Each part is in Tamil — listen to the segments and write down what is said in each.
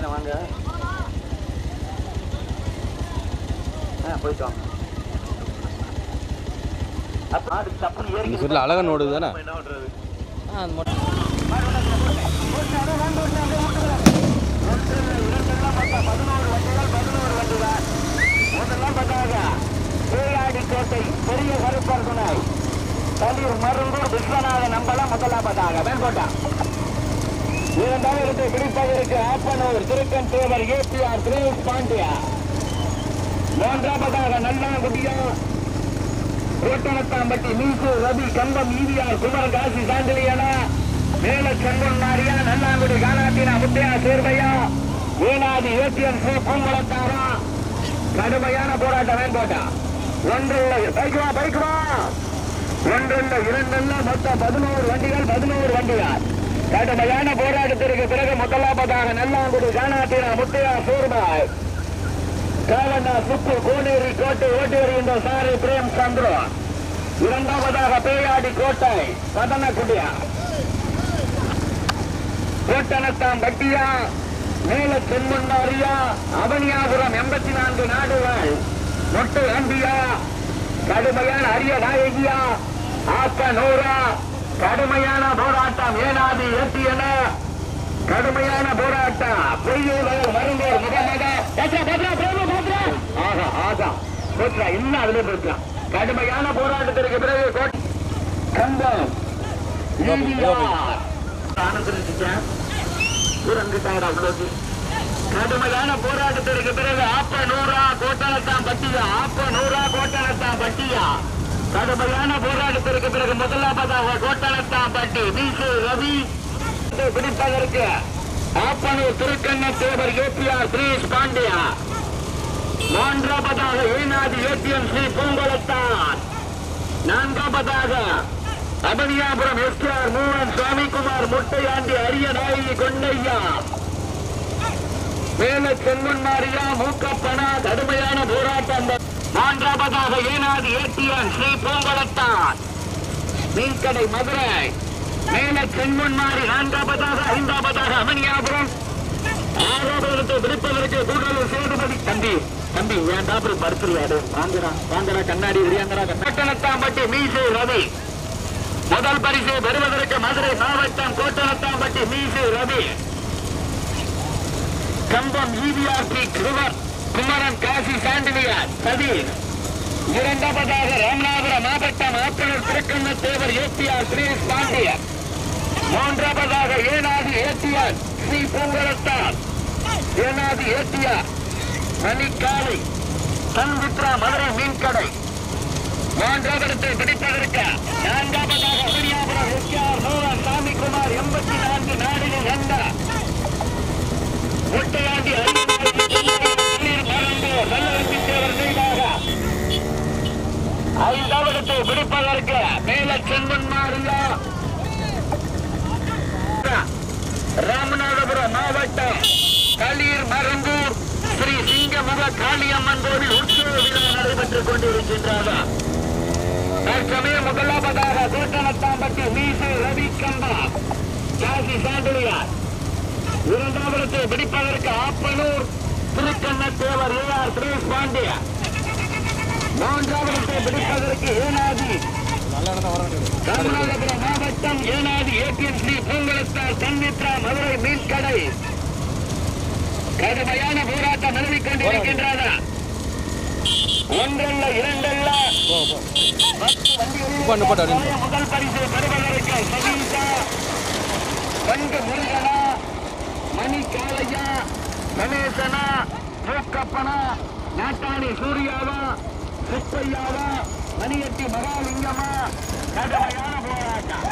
வாங்க. போயிட்டு வாங்க. இந்த சைடில் அழகன் ஓடுது தானே. கோட்டை பெரிய கருப்பரசனை தண்ணீர் மருந்தூர் விஸ்வநாத நம்பலாம் முதலாவதாக மேற்கோட்டா. இரண்டாவது பிடிப்பதற்கு ஆப்பனூர் திருக்கன் தேவர் ஏபிஆர் தினேஷ் பாண்டியா. மூன்றாவதாக நல்லாங்குடியா கோட்டனத்தாம்பட்டி மீசு ரவி கம்பம் ஈவிஆர் குமர் காசி சாண்டிலியனா மேல செங்கன் மாரியா நல்லாங்குடி காலாத்தினா முத்தையா சேர்வையா ஏனாதி ஏடிஎம் சி பூங்குளத்தாரா. கடுமையான போராட்டம் மேற்கோட்டா. ஒன்றில் பைக்குவா ஒன்றில் இரண்டில் மொத்தம் 11 வண்டிகள் 11 வண்டிகள். கடுமையான போராட்டத்திற்கு பிறகு முதலாவதாக நல்லாங்குடி கானாத்தினா முத்தையா சூர்பாய் காவண்ணா சுப்பு கோனேரி கோட்டை ஓட்டி வருகின்ற சாரி பிரேம் சந்திர. இரண்டாவதாக பேயாடி கோட்டை பதனக்குடியா கோட்டனத்தாம் பட்டியா மேல சென்முன்னாரியா அவனியாபுரம் 84 நாடுகள் மொட்டை அம்பியா கடுமையான அரிய நாயகியா ஆக்க நூறா. கடுமையான போராட்டம் ஏனாதி ஏற்றியன கடுமையான போராட்டம் பொய்யூர் மருந்தூர் முகமது இன்னும் அதுல போயிட்டான். கடுமையான போராட்டத்திற்கு பிறகு கம்பம் கடுமையான போராட்டத்திற்கு பிறகு ஆப்பனூரா கோட்டனத்தாம் பட்டியா கடுமையான போராட்டத்திற்கு பிறகு முதலாவதாக கோட்டனத்தாம் பட்டி மீசு ரவி பிடிப்பதற்கு ஆப்பனூர் திருக்கண்ண தேவர் ஏபிஆர் தினேஷ் பாண்டியா. மூன்றாவதாக ஏனாதி ஏடிஎம் ஸ்ரீ பூங்குளத்தார். நான்காவதாக அபனியாபுரம் எஸ்ஆர் மூவன் சுவாமிக்குமார் முட்டையாண்டி அரிய நாயகி கொண்டையா மேல சென்மன்மாரியா மூக்கப்பனா. கடுமையான போராட்டம். மூன்றாவதாக ஏனாதி ஏடிஎம் ஸ்ரீ பூங்குளத்தார் மீன்கடை மதுரை மேல சென்மன்மாரி. நான்காவதாக ஐந்தாவதாக அமனியாபுரம். ஆறாவது விடுப்பதற்கு கூடலூர் சேதுபதி. தம்பி வேண்டா அப்புறம் படுத்துருவாரு. வாங்கடா கண்ணாடி விரியாங்கடா. கோட்டனத்தாம்பட்டி மீசு ரவி முதல் பரிசு பெறுவதற்கு மதுரை மாவட்டம் கோட்டனத்தாம்பட்டி மீசு ரவி. கம்பம் ஈவிஆர்பி குமரன் காசி சாண்டிலியார் சதீஷ். இரண்டாவதாக ராமநாதபுரம் மாவட்டம் ஆப்பனூர் திருக்கண்ண தேவர் ஏபிஆர் தினேஷ் பாண்டியன். மூன்றாவதாக ஏனாதி ஏடிஆர் ஸ்ரீ பூங்குளத்தார் ஏனாதி ஏடிஆர் மணிக்காலை சன்வித்ரா மதுரை மீன்கடை. மூன்றாவது பிடிப்பதற்கு நான்காவதாக அமனியாபுரம் எஸ்ஆர் மூவன் சாமிக்குமார் 84 நாடுகள் வந்த முட்டையாண்டி நல்லவர் நினைவாக. ஐந்தாவது பிடிப்பதற்கு மேல சென்மன்மாரியா ராமநாதபுரம் மாவட்டம் களீர் மருந்தூர் ஸ்ரீ சிங்கமுக காளியம்மன் கோவில் உற்சவ விழா நடைபெற்றுக் கொண்டிருக்கின்றது. தற்சமயம் முதலாவதாக கோட்டனத்தாம்பட்டி மீசு ரவி கம்பா காசி சாண்டிலியார். இரண்டாவது பிடிப்பதற்கு ஆப்பனூர் திருக்கண்ண தேவர் ஏஆர் தினேஷ் பாண்டியா. மூன்றாவது பிடிப்பதற்கு ஏனாதி ராமநாதபுரம் மாவட்டம் ஏனாதி ஏடிஎம் ஸ்ரீ பூங்குளத்தார் சன்வித்ரா மதுரை மீன்கடை. கடுமையான போராட்டம் நிலவிக் கொண்டிருக்கின்றது. ஒன்றல்ல இரண்டல்ல முதல் பரிசு பெறுவதற்கு சதீஷா வண்டு முருகனா மணி காளையா கணேசனா மூக்கப்பனா நாட்டாணி சூர்யாவா சுப்பையாவா மணியட்டி மகாலிங்கமா. கடுமையான போராட்டம்.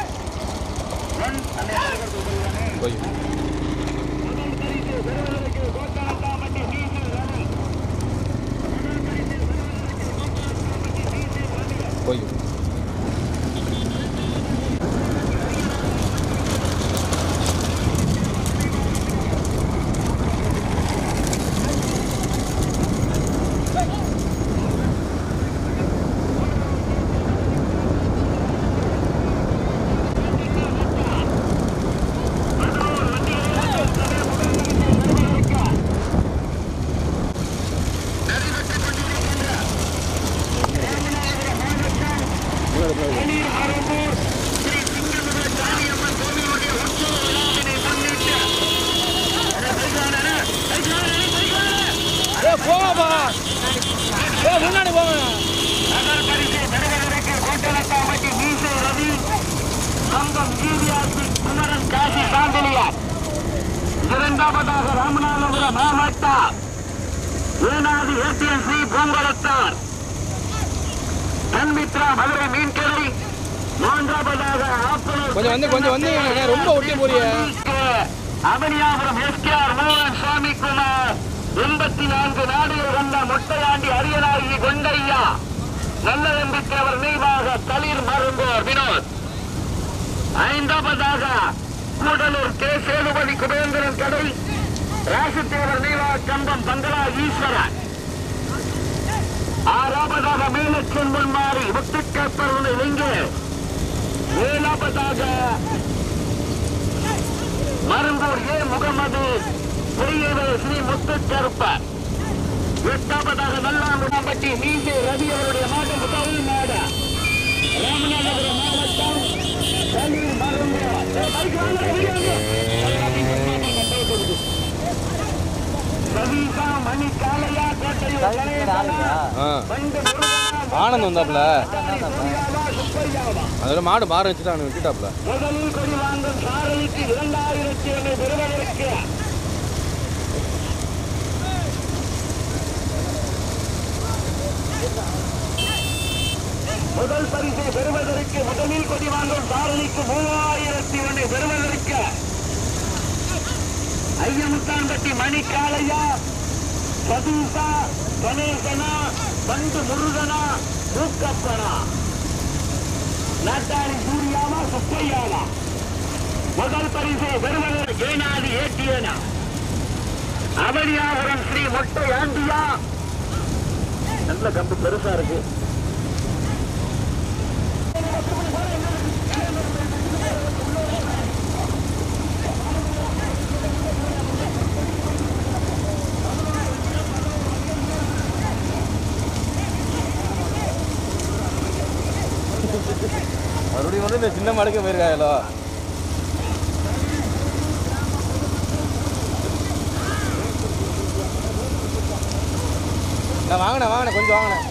முதல் பரிசு பெறுவதற்கு கோட்டனத்தாம்பட்டி மீசு ரவி. போங்கப்பா முன்னாடி போங்க. நகர் பரிசு பெறுவதற்கு கோட்டலத்தாம்பட்டி மீசை ரவி, சங்கம் ஜிவிஆர்சி குமரன் காசி சாந்தலியார். இரண்டாவதாக ராமநாதபுரம் மாவட்டம் ஏனாதி ஏடிஎம் ஸ்ரீ பூங்கலத்தார் தன்மித்ரா மதுரை மீன்கடை. மூன்றாவதாக கொஞ்சம் வந்து ரொம்ப ஒட்டி போறிய அமனியாபுரம் எஸ்கேஆர் மோகன் சுவாமி குமார். 84 நாடுகள் கொண்ட முட்டையாண்டி அரியநாயகி கொண்டையா. நல்ல நம்பிக்கையவர் நினைவாக தளிர் மருந்தோர் வினோத். ஐந்தாவதாக கூடலூர் கே சேதுபதி குபேந்திரன் கடை ராசுத்தேவர் நினைவாக கம்பம் பங்களா ஈஸ்வரன். ஆறாவதாக மீனச்சன் முன்மாறி முத்துக்கப்பர் இங்கு. ஏழாவதாக மருங்கூர் ஏ முகமது பெரியவர் ஸ்ரீ முத்துக்கருப்பர். எட்டாவதாக நல்லாங்குடாம்பட்டி மீசை ரவி அவருடைய மாட்டு முதல் நாடு ராமநாதபுரம் மாவட்டம் தண்ணீர் மருங்கூர் சதீசா மணி காலையா கோட்டையூர் ஆனந்த் வந்தாப்புல அதோட மாடு மாற வச்சுட்டு அவனை விட்டுட்டாப்புல. முதல் கொடி வாங்கும் சாரதிக்கு 2000 பெறுவதற்கு முதல் பரிசை பெறுவதற்கு முதலில் கொடி வாங்கும் சாரதிக்கு 3001 பெறுவதற்கு ஐயமுத்தான்பட்டி மணிக்காலையா, சதீசா, கணேசனா, பண்டு முருகனா, மூக்கப்பனா, நாட்டாளி சூரியாவா சுப்பையாவா. முதல் பரிசை பெறுவதற்கு ஏனாதி ஏட்டியனா அவனியாபுரம் ஸ்ரீ மொட்டை ஆண்டியா. நல்ல கம்பு பெருசா இருக்கு. மறுபடியும் வந்து இந்த சின்ன மாடுக்கு போயிருக்காங்களோ. நான் வாங்கினேன் கொஞ்சம் வாங்கினேன்.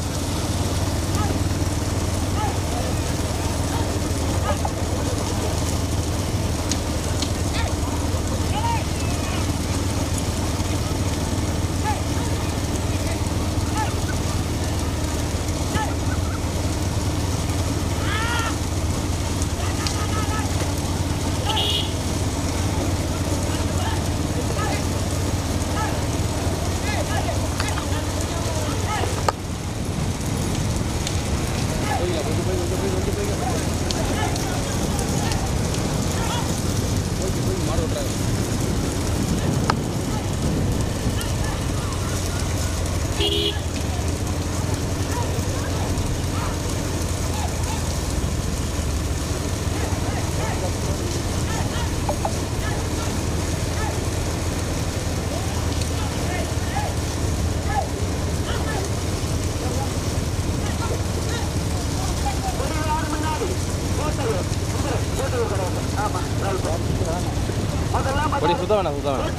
Boleh sudah mana? Sudah mana?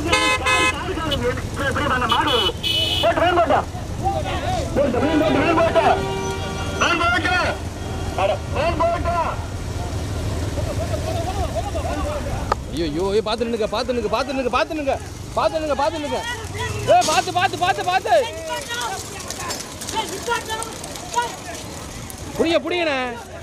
ஐயோ பார்த்து நின்னுங்க பார்த்து புடிங்கண்ணே.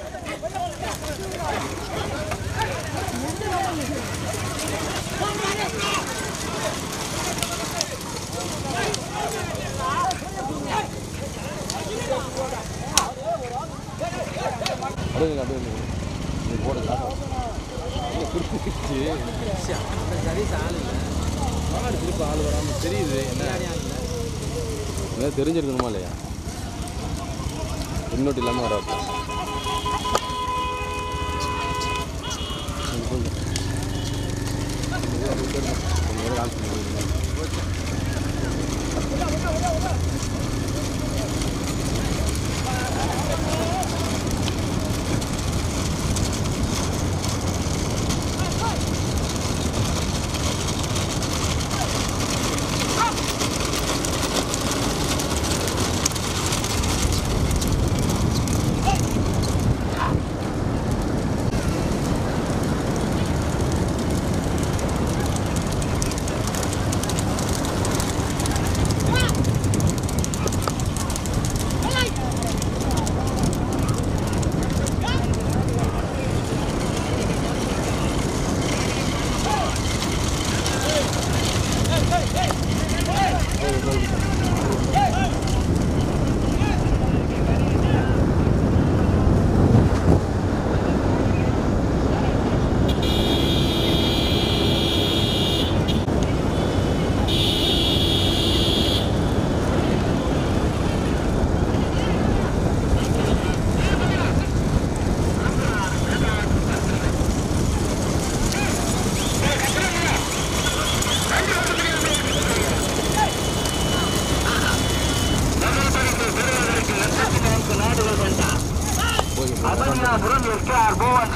ஆள் வராம தெரியுது. என்ன தெரிஞ்சிருக்கணுமா இல்லையா? இன்னொட்டு இல்லாமல் வராப்பா.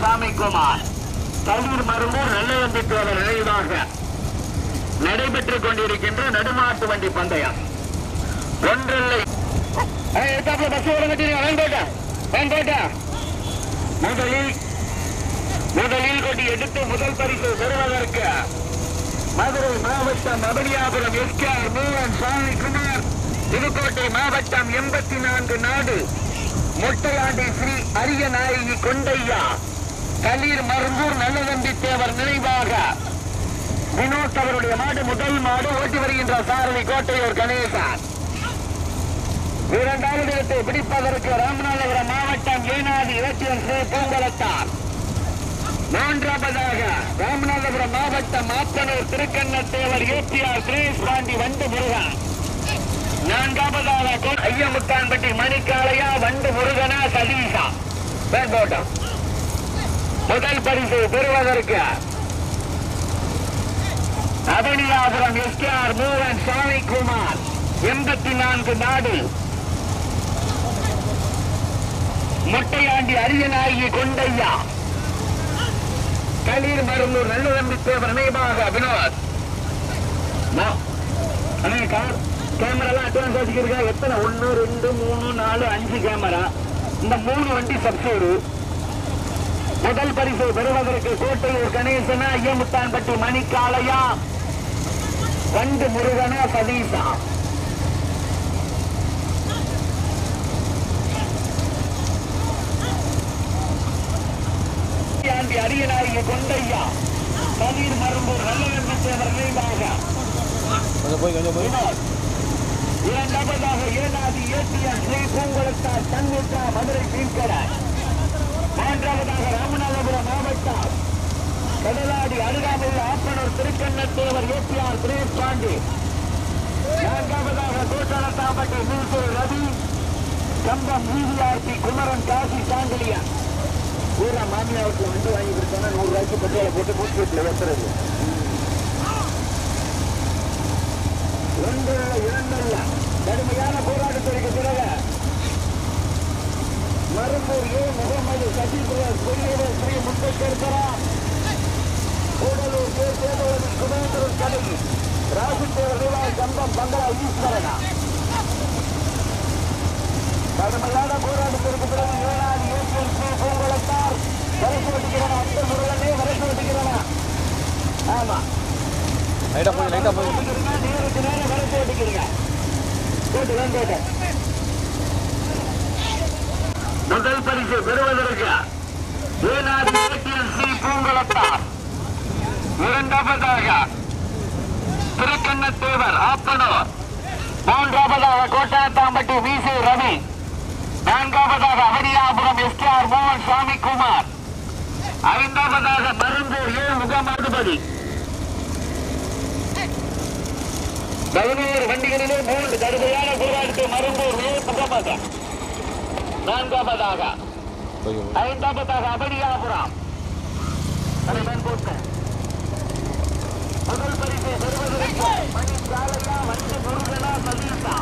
சாமிக்குமார் தண்ணீர் மருந்தூர் நல்லவந்திக்கு நினைவாக நடைபெற்றுக் கொண்டிருக்கின்ற நடுமாட்டு வண்டி பந்தயம். ஒன்றில்லை முதலில் கொண்டு எடுத்து முதல் பரிசு பெறுவதற்கு மதுரை மாவட்டம் அபனியாபுரம் எஸ்கேஆர் மூவன் சாமிக்குமார், புதுக்கோட்டை மாவட்டம் 84 நாடு மொட்டையாண்டி ஸ்ரீ அரியநாயகி கொண்டையா கலீர் மருந்தூர் நல்லதம்பி தேவர் நினைவாக வினோத் அவருடைய மாடு முதல் மாடு ஓட்டி வருகின்ற சாரதி கோட்டையூர் கணேசன். இரண்டாவது இடத்தை பிடிப்பதற்கு ராமநாதபுரம் மாவட்டம் ஏனாதி இலக்கியம் ஸ்ரீ பூங்குளத்தார். மூன்றாவதாக ராமநாதபுரம் மாவட்டம் ஆப்பனூர் திருக்கண்ணத்தேவர் ஏபிஆர் சுரேஷ் பாண்டி வண்டு முருகன். நான்காவதாக ஐயமுத்தான்பட்டி மணிக்காளையா வண்டு முருகனா சதீஷா பேர்போட்டம். முதல் பரிசு பெறுவதற்கு அபனியாபுரம் எஸ்கேஆர் மூவன் சாமிக்குமார் 84 நாடு மொட்டையாண்டி அரியநாயகி கொண்டையா கலீர் மருந்தூர் நல்லதம்பி தேவர் நினைவாக வினோத். கேமரா அட்வான்ஸ் வச்சுக்கிறீங்க. எத்தனை 1 2 3 4 5 கேமரா. இந்த 3 வண்டி சப்சூடு. முதல் பரிசு பெறுவதற்கு கோட்டையூர் கணேசனா ஐயமுத்தான்பட்டி மணிக்காளையா வண்டு முருகனா சதீஷா. அரியநாயகி கொண்டையா கலீர் மருந்தூர் நல்லதம்பி தேவர் நினைவாக இரண்டாவதாக ஏனாதி ஏடிஎம் ஸ்ரீ பூங்குளத்தார் தன்விட்டா மதுரை பீன்கடை. மூன்றாவதாக ராமநாதபுரம் மாவட்டம் கடலாடி அருகாமையில் ஆப்பனூர் திருக்கண்ணத்தேவர் ஏபிஆர் சுரேஷ் பாண்டி. நான்காவதாக கோட்டனத்தாம்பட்டி மீசூர் ரவி கம்பம் விவிஆர்பி குமரன் காசி சாங்கலியன். பூரா மாமியாவுக்கு வண்டி வாங்கி கொடுத்தோன்னா 100 ரூபாய்க்கு பெட்ரோலை போட்டு மூச்சு வீட்டில் ஏற்றுறது. ஒன்றல்ல இரண்டல்ல கடுமையான போராட்டத்திற்கு பிறகு மருந்தூர் ஏ முகமது சசிகுமார் பொறியியல் ஸ்ரீ முத்தேஸ்வரா கூடலூர் கே சேதுபதி சுமேந்திரன் கடை ராசித்தேவர் நிவாய் கம்பம் பங்களா ஈஸ்வரனா. கடுமையான போராட்டத்திற்கு பிறகு ஏழாவது ஏப்ரல் ஸ்ரீ பூங்குளத்தார் வரைக்கு ஓட்டுகிறவா அந்த முருகனே வரைக்கு ஓட்டுகிறவா. ஆமா நேருக்கு நேரம் வரைக்கு ஓட்டிக்கிறீங்க. முதல் பரிசு பெறுவதற்கு ஏனாதி ஏடிஎம் ஸ்ரீ பூங்குளத்தார். இரண்டாவதாக திருக்கண்ணத்தேவர் ஆப்பனூர். மூன்றாவதாக கோட்டாத்தாம்பட்டி மீசூர் ரவி. நான்காவதாக அபனியாபுரம் எஸ்கேஆர் மூவன் சாமிக்குமார். ஐந்தாவதாக மருந்தூர் ஏ முகமதுபதி. 11 வண்டிகளிலே 3 கடுமையான போராட்டத்தை மருந்தூர் ஏ முகமது. நான்காவதாக ஐந்தாவதாக அபனியாபுரம். முதல் பரிசை பெறுவதற்கு மணிக்காளையா வண்டு முருகனா சதீஷா.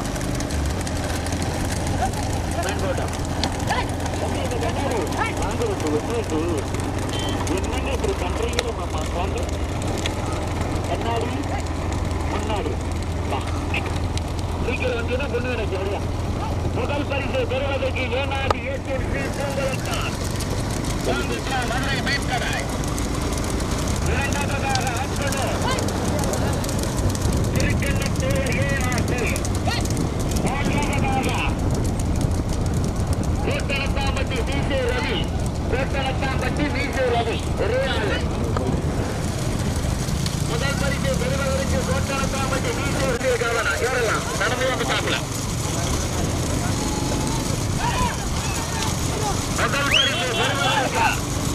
என்னங்க இப்படி பண்றீங்க கண்ணாடி முன்னாடி சீக்கிரம் வந்து பொண்ணு எனக்கு சரியா. முதல் பரிசு பெறுவதற்கு ஏனாதி ஏடிஎம் ஸ்ரீ பூங்குளத்தார் மதுரை மேற்கடை. இரண்டாவதாக ஆப்பனூர் திருக்கண்ணத்தேவர் ஏனாதி. மூன்றாவதாக கோட்டனத்தாம்பட்டி மீசூர் ரவி. கோட்டனத்தாம்பட்டி மீசூர் ரவி ஒரே ஆளு. முதல் பரிசு பெறுவதற்கு கோட்டனத்தாம்பட்டி மீசூர் கவனம் ஏறலாம். நடந்து வந்து காப்பல முதல் பரிசு பெறுவதற்கு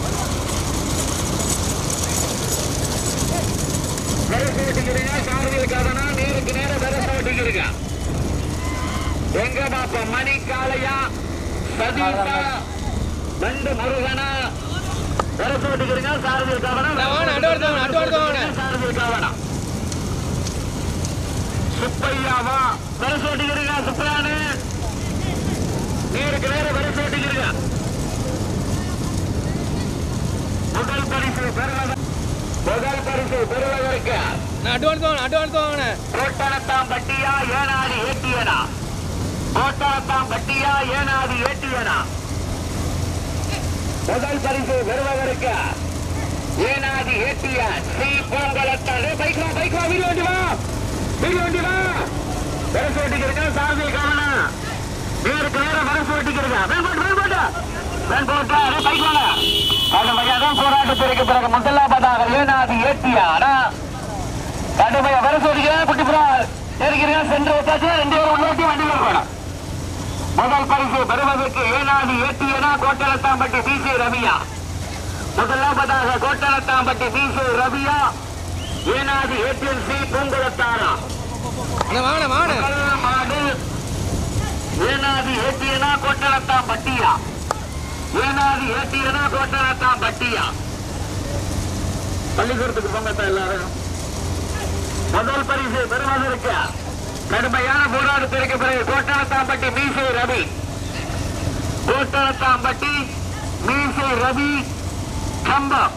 வரசு ஓட்டிக்கிறீங்க. சாரதியில் கவனம். நேருக்கு நேரம் வரசு ஓட்டிக்கிறீங்க. எங்க பாப்பா மணிக்காளையா சதீஷா வண்டு முருகனா வரசு ஓட்டிக்கிறீங்க. சாரதியில் கவனம். சாரதியில் கவனம். சுப்பையாவா வரசு ஓட்டிக்கிறீங்க. சுப்பையானு நேருக்கு நேரம் வரசு ஓட்டிக்கிறீங்க. முதல் பரிசு பெறுவதற்கு அட்வான்ஸ் வாங்கினேன். கோட்டனத்தாம்பட்டியா ஏனாதி ஏட்டியனா? கோட்டனத்தாம்பட்டியா ஏனாதி ஏட்டியனா? முதல் பரிசு பெறுவதற்கு ஏனாதி ஏட்டியன் ஸ்ரீ பூங்கலத்தாடு. பைக் வா வீடு வண்டி வா பரிசு ஓட்டிக்கிறீங்க. சார்பி கவனம், நேருக்கு நேரம் பரிசு ஓட்டிக்கிறீங்க. கடுமையாக போராட்டத்திற்கு பிறகு முதலாவதாக ஏனாதி ஏட்டியானா கடுமையா பரிசு ஓட்டிக்கிறேன். குட்டிப்புறா இருக்கிறீங்க. சென்று வச்சாச்சு. 2 பேரும் உள்ளோட்டி வண்டியில் இருக்கணும். முதல் பரிசு பெறுவதற்கு ஏனாதி ஏட்டியனா கோட்டலத்தாம்பட்டி பிசி ரவியா. முதலாவதாக கோட்டலத்தாம்பட்டி பிசி ரவியா ஏனாதி ஏட்டியன் ஸ்ரீ பூங்குளத்தாரா. மாடு ஏனாதி ஏட்டியனா கோட்டலத்தாம்பட்டியா. ஏனாதி ஏட்டியனா கோட்டலத்தாம்பட்டியா. பள்ளிக்கூடத்துக்கு போங்கத்தா எல்லாரும். முதல் பரிசு பெறுவதற்கு கடுமையான போராட்டத்திற்கு பிறகு கோட்டலத்தாம்பட்டி மீசை ரவி. கோட்டலத்தாம்பட்டி மீசை ரவி கம்பம்.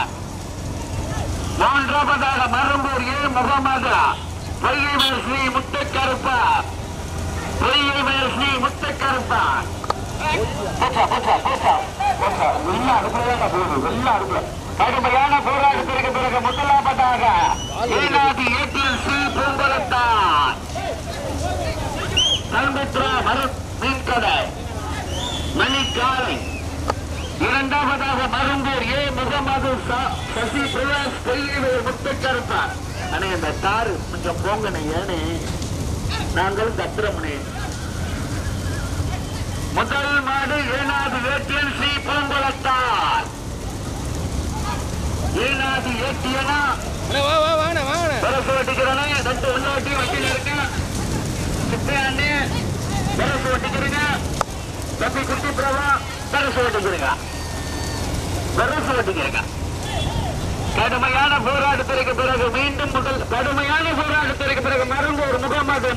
மூன்றாவதாக மரும்பூர் ஏ முகமது பொய்யமேல் ஸ்ரீ முத்துக்கருப்பா. பொய்யமேல் ஸ்ரீ முத்துக்கருப்பா. கடுமையான போராட்டத்திற்கு பிறகு முதலாவதாக ஏனாதி ஏட்டியன் ஸ்ரீ பூங்குளத்தார் கல்மித்ரா மீன்கடை மணிக்காலை. இரண்டாவதாக மரும்பூர் ஏ முகமது சசி பிரகாஷ் பொய்யவேல் முத்துக்கருப்பார். அண்ணே இந்த காரு கொஞ்சம் போங்கண்ணே. ஏனே நாங்களும் கத்துறோம்னே. முதல் மாடு ஏனாதி ஏட்டியன் ஸ்ரீ பூங்குளத்தார். ஏனாதி ஏட்டியனா பரசு ஓட்டிக்கிறோம். 2 உள்ளோட்டி வண்டியில் இருக்க சித்தையாண்ணே பரசு ஓட்டிக்கிறீங்க. தம்பி குட்டி பிரபா பரசு ஓட்டிக்கிறீங்க. கடுமையான போராட்டத்திற்கு பிறகு மீண்டும் கடுமையான போராட்டத்திற்கு பிறகு மரும்பூர் முகமது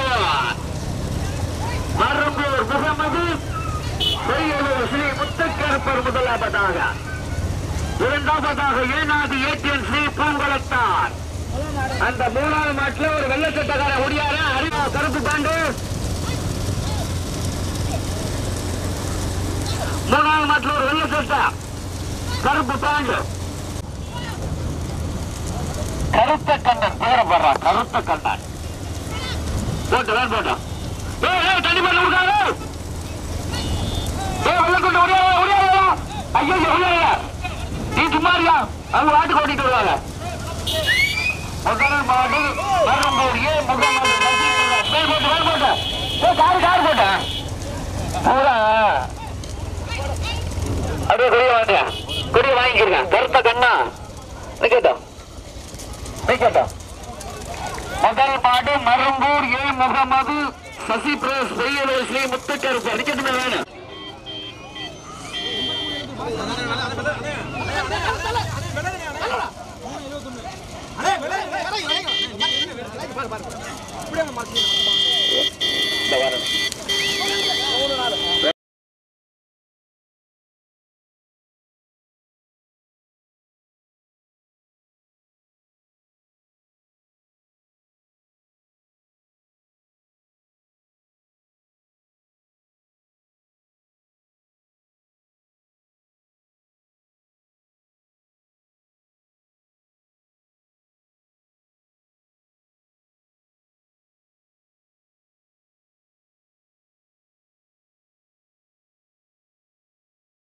ஸ்ரீ முத்துக்கருப்பர் முதலாவதாக. இரண்டாவதாக ஏனாதி ஏட்டியன் ஸ்ரீ பூங்குளத்தார். அந்த 3வது மாட்டில் ஒரு வெள்ளச்சட்டக்கார ஒடியார அறிவா கருப்பு பாண்டு. 3வது மாட்டில் ஒரு வெள்ளச்சட்ட கருப்பு பாண்டு. கருத்த கண்ணன் பேரப்படுறான். கருத்த கண்ணன் போட்டோம். தண்ணி பண்ண விடுறாரு. வெள்ளக்கொண்டு ஒடியாரா. ஐயோ ஒடியாரா நீ சும்மாரியா? அவங்க வாட்டுக்கு ஓட்டிட்டு வருவாங்க. முதல் மாடு மரும்பூர் ஏ முகமது கார் போட்ட பூரா அப்படியே கொடிய வாங்கிக்கிறேன். கருத்த கண்ணா கேட்டோம். முதல் மாடு மரும்பூர் ஏ முகமது சசி பிரஸ் பொய்யவேல் ஸ்ரீ முத்துக்கருப்பு. அடிக்கட்டுமே வேணும். அப்படியே